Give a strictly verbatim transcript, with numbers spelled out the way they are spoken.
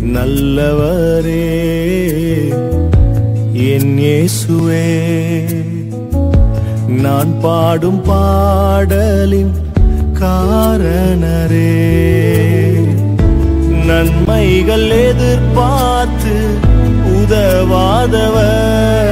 நல்லவரே என் இயேசுவே. நான் பாடும் பாடலின் காரணரே, நன்மைகள் எதிர்பார்த்து உதவாதவர்